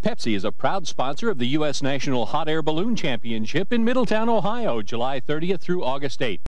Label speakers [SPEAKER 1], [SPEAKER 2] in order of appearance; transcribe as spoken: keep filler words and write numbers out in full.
[SPEAKER 1] Pepsi is a proud sponsor of the U S National Hot Air Balloon Championship in Middletown, Ohio, July thirtieth through August eighth.